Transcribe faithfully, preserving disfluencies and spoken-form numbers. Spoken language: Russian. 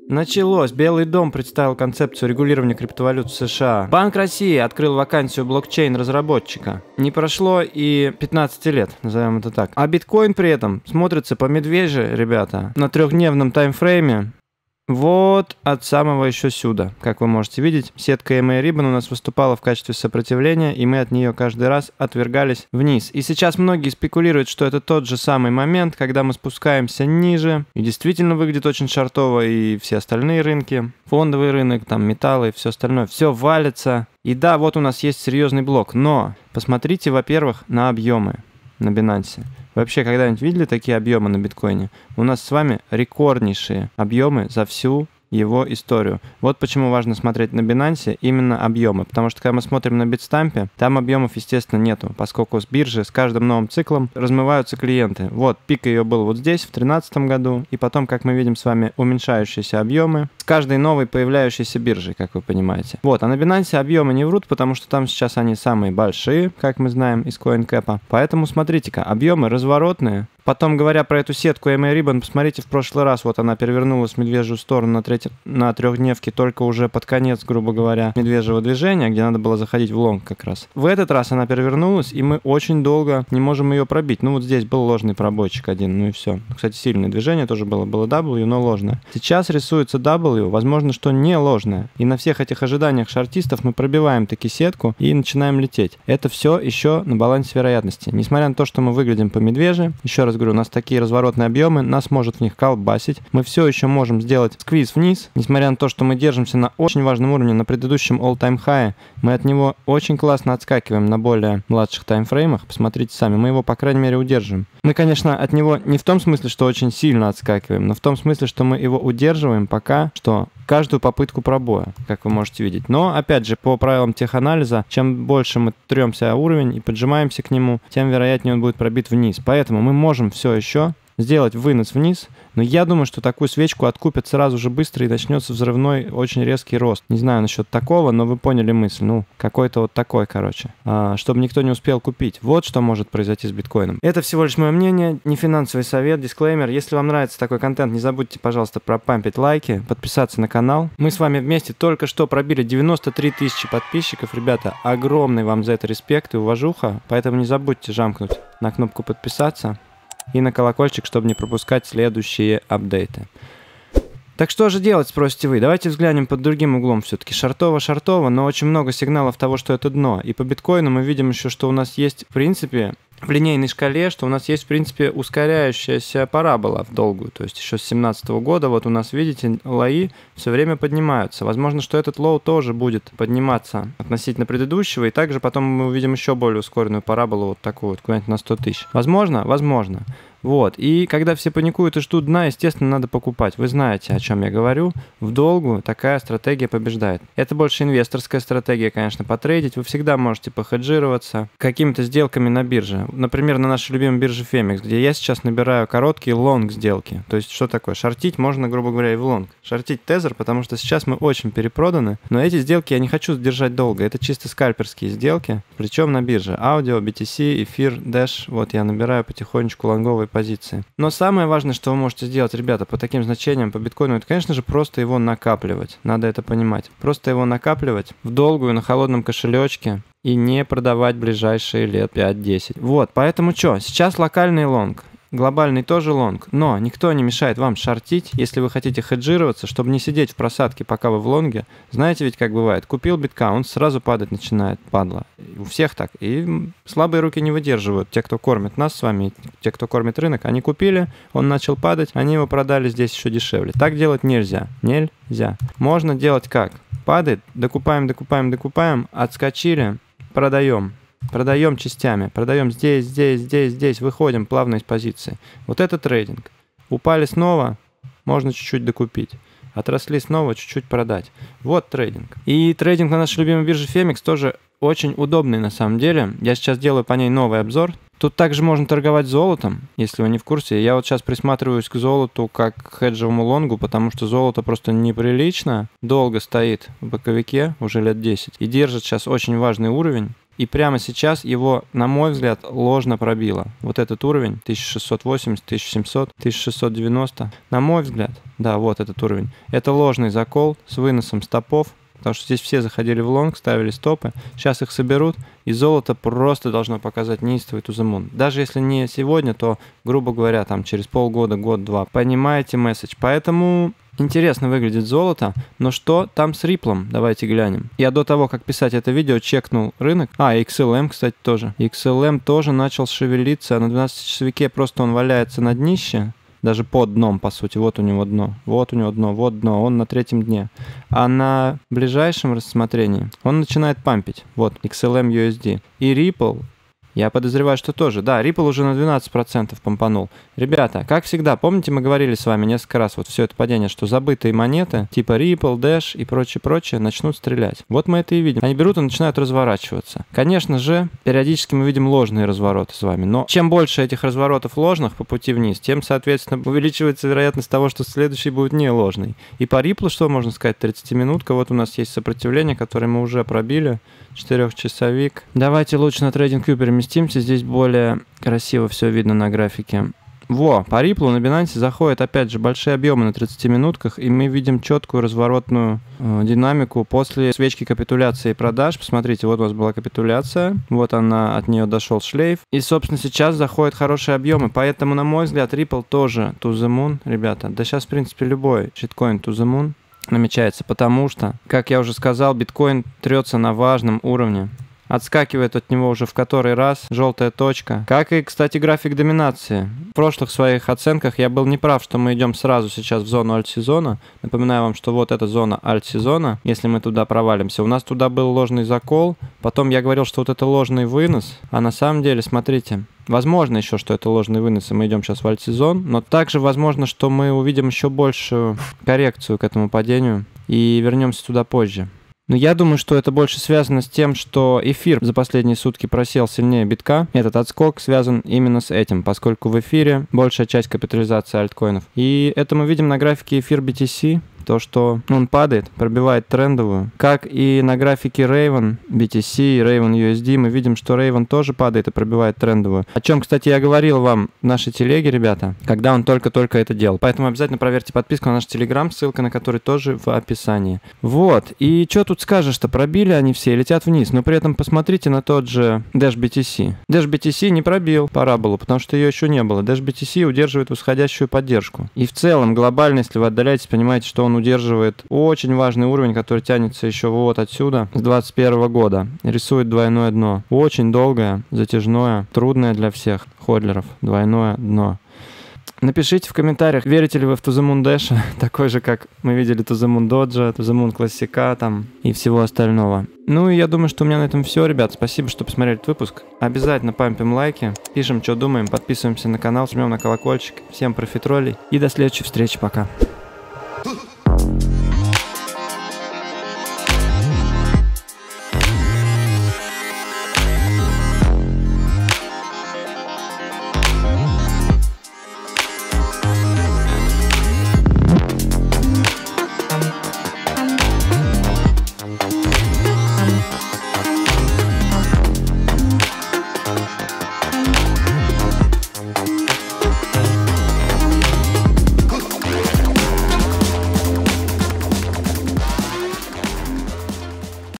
Началось. Белый дом представил концепцию регулирования криптовалют в США. Банк России открыл вакансию блокчейн-разработчика. Не прошло и пятнадцати лет, назовем это так. А биткоин при этом смотрится по медвежьи, ребята, на трехдневном таймфрейме. Вот от самого еще сюда. Как вы можете видеть, сетка эм эй Ribbon у нас выступала в качестве сопротивления, и мы от нее каждый раз отвергались вниз. И сейчас многие спекулируют, что это тот же самый момент, когда мы спускаемся ниже, и действительно выглядит очень шортово, и все остальные рынки, фондовый рынок, там металлы и все остальное, все валится. И да, вот у нас есть серьезный блок, но посмотрите, во-первых, на объемы на Binance. Вообще, когда-нибудь видели такие объемы на биткоине? У нас с вами рекорднейшие объемы за всю его историю. Вот почему важно смотреть на Binance именно объемы, потому что когда мы смотрим на Bitstamp, там объемов, естественно, нету, поскольку с биржи с каждым новым циклом размываются клиенты. Вот, пик ее был вот здесь, в две тысячи тринадцатом году, и потом, как мы видим с вами, уменьшающиеся объемы с каждой новой появляющейся биржей, как вы понимаете. Вот, а на Binance объемы не врут, потому что там сейчас они самые большие, как мы знаем из CoinCap. Поэтому смотрите-ка, объемы разворотные. Потом, говоря про эту сетку эм эй Ribbon, посмотрите, в прошлый раз вот она перевернулась в медвежью сторону на, треть... на трехдневке, только уже под конец, грубо говоря, медвежьего движения, где надо было заходить в лонг как раз. В этот раз она перевернулась, и мы очень долго не можем ее пробить. Ну вот здесь был ложный пробойчик один, ну и все. Кстати, сильное движение тоже было, было W, но ложное. Сейчас рисуется W, возможно, что не ложное. И на всех этих ожиданиях шортистов мы пробиваем таки сетку и начинаем лететь. Это все еще на балансе вероятности. Несмотря на то, что мы выглядим по медвежьи, еще раз говорю, у нас такие разворотные объемы, нас может в них колбасить. Мы все еще можем сделать сквиз вниз, несмотря на то, что мы держимся на очень важном уровне, на предыдущем all-time high. Мы от него очень классно отскакиваем на более младших таймфреймах. Посмотрите сами, мы его, по крайней мере, удерживаем. Мы, конечно, от него не в том смысле, что очень сильно отскакиваем, но в том смысле, что мы его удерживаем пока что каждую попытку пробоя, как вы можете видеть. Но, опять же, по правилам теханализа, чем больше мы тремся о уровень и поджимаемся к нему, тем вероятнее он будет пробит вниз. Поэтому мы можем все еще сделать вынос вниз, но я думаю, что такую свечку откупят сразу же быстро и начнется взрывной очень резкий рост. Не знаю насчет такого, но вы поняли мысль. Ну, какой-то вот такой, короче. А, чтобы никто не успел купить. Вот что может произойти с биткоином. Это всего лишь мое мнение, не финансовый совет, дисклеймер. Если вам нравится такой контент, не забудьте, пожалуйста, пропампить лайки, подписаться на канал. Мы с вами вместе только что пробили девяносто три тысячи подписчиков. Ребята, огромный вам за это респект и уважуха. Поэтому не забудьте жамкнуть на кнопку подписаться и на колокольчик, чтобы не пропускать следующие апдейты. Так что же делать, спросите вы? Давайте взглянем под другим углом все-таки. Шортово-шортово, но очень много сигналов того, что это дно. И по биткоину мы видим еще, что у нас есть, в принципе, в линейной шкале, что у нас есть, в принципе, ускоряющаяся парабола в долгую. То есть еще с две тысячи семнадцатого года, вот у нас, видите, лои все время поднимаются. Возможно, что этот лоу тоже будет подниматься относительно предыдущего, и также потом мы увидим еще более ускоренную параболу, вот такую вот, куда-нибудь на сто тысяч. Возможно? Возможно. Вот, и когда все паникуют и ждут дна, естественно, надо покупать. Вы знаете, о чем я говорю. В долгую такая стратегия побеждает. Это больше инвесторская стратегия, конечно, потрейдить. Вы всегда можете похеджироваться какими-то сделками на бирже. Например, на нашей любимой бирже Фемикс, где я сейчас набираю короткие лонг сделки. То есть, что такое? Шортить можно, грубо говоря, и в лонг. Шортить тезер, потому что сейчас мы очень перепроданы. Но эти сделки я не хочу держать долго. Это чисто скальперские сделки, причем на бирже. Аудио, би ти си, эфир, Dash. Вот я набираю потихонечку лонговые позиции. Но самое важное, что вы можете сделать, ребята, по таким значениям, по биткоину, это, конечно же, просто его накапливать. Надо это понимать. Просто его накапливать в долгую на холодном кошелечке и не продавать ближайшие лет пять-десять. Вот, поэтому что? Сейчас локальный лонг. Глобальный тоже лонг, но никто не мешает вам шортить, если вы хотите хеджироваться, чтобы не сидеть в просадке, пока вы в лонге. Знаете ведь, как бывает, купил битка, он сразу падать начинает, падла. У всех так. И слабые руки не выдерживают. Те, кто кормит нас с вами, те, кто кормит рынок, они купили, он начал падать, они его продали здесь еще дешевле. Так делать нельзя. Нельзя. Можно делать как? Падает, докупаем, докупаем, докупаем, отскочили, продаем. Продаем частями, продаем здесь, здесь, здесь, здесь, выходим плавно из позиции. Вот это трейдинг. Упали снова, можно чуть-чуть докупить. Отросли снова, чуть-чуть продать. Вот трейдинг. И трейдинг на нашей любимой бирже Фемикс тоже очень удобный на самом деле. Я сейчас делаю по ней новый обзор. Тут также можно торговать золотом, если вы не в курсе. Я вот сейчас присматриваюсь к золоту как к хеджевому лонгу, потому что золото просто неприлично долго стоит в боковике, уже лет десять, и держит сейчас очень важный уровень. И прямо сейчас его, на мой взгляд, ложно пробило. Вот этот уровень тысяча шестьсот восемьдесят, тысяча семьсот, тысяча шестьсот девяносто. На мой взгляд, да, вот этот уровень. Это ложный закол с выносом стопов. Потому что здесь все заходили в лонг, ставили стопы. Сейчас их соберут, и золото просто должно показать неистовый to the moon. Даже если не сегодня, то, грубо говоря, там через полгода, год-два. Понимаете месседж? Поэтому интересно выглядит золото, но что там с риплом? Давайте глянем. Я до того, как писать это видео, чекнул рынок. А, икс эл эм, кстати, тоже. икс эл эм тоже начал шевелиться. На двенадцатичасовике просто он валяется на днище. Даже под дном, по сути. Вот у него дно. Вот у него дно. Вот дно. Он на третьем дне. А на ближайшем рассмотрении он начинает пампить. Вот, икс эл эм ю эс ди. И Ripple, я подозреваю, что тоже. Да, Ripple уже на двенадцать процентов помпанул. Ребята, как всегда, помните, мы говорили с вами несколько раз вот все это падение, что забытые монеты, типа Ripple, Dash и прочее-прочее, начнут стрелять. Вот мы это и видим. Они берут и начинают разворачиваться. Конечно же, периодически мы видим ложные развороты с вами, но чем больше этих разворотов ложных по пути вниз, тем, соответственно, увеличивается вероятность того, что следующий будет не ложный. И по Ripple, что можно сказать, тридцатиминутка, вот у нас есть сопротивление, которое мы уже пробили, четырехчасовик. Давайте лучше на TradingView переместимся, здесь более красиво все видно на графике. Во, по Ripple на Binance заходят опять же большие объемы на тридцатиминутках, и мы видим четкую разворотную э, динамику после свечки капитуляции и продаж. Посмотрите, вот у вас была капитуляция, вот она, от нее дошел шлейф, и, собственно, сейчас заходят хорошие объемы, поэтому, на мой взгляд, Ripple тоже to the moon, ребята. Да сейчас, в принципе, любой щиткоин to the moon намечается, потому что, как я уже сказал, биткоин трется на важном уровне. Отскакивает от него уже в который раз желтая точка. Как и, кстати, график доминации. В прошлых своих оценках я был неправ, что мы идем сразу сейчас в зону альт-сезона. Напоминаю вам, что вот эта зона альт-сезона, если мы туда провалимся. У нас туда был ложный закол, потом я говорил, что вот это ложный вынос, а на самом деле, смотрите, возможно еще, что это ложный вынос, и мы идем сейчас в альт-сезон, но также возможно, что мы увидим еще большую коррекцию к этому падению и вернемся туда позже. Но я думаю, что это больше связано с тем, что эфир за последние сутки просел сильнее битка. Этот отскок связан именно с этим, поскольку в эфире большая часть капитализации альткоинов. И это мы видим на графике эфир би ти си. То, что он падает, пробивает трендовую. Как и на графике Raven, би ти си, Raven ю эс ди, мы видим, что Raven тоже падает и пробивает трендовую. О чем, кстати, я говорил вам в нашей телеге, ребята, когда он только-только это делал. Поэтому обязательно проверьте подписку на наш телеграм, ссылка на который тоже в описании. Вот. И что тут скажешь-то? Пробили они все и летят вниз. Но при этом посмотрите на тот же Dash би ти си. Dash би ти си не пробил параболу, потому что ее еще не было. Dash би ти си удерживает восходящую поддержку. И в целом, глобально, если вы отдаляетесь, понимаете, что он удерживает очень важный уровень, который тянется еще вот отсюда, с двадцать первого года. Рисует двойное дно. Очень долгое, затяжное, трудное для всех ходлеров. Двойное дно. Напишите в комментариях, верите ли вы в to the moon Dash, такой же, как мы видели to the moon Doge, to the moon классика там и всего остального. Ну и я думаю, что у меня на этом все, ребят. Спасибо, что посмотрели этот выпуск. Обязательно пампим лайки, пишем, что думаем, подписываемся на канал, жмем на колокольчик. Всем профитролей и до следующей встречи, пока.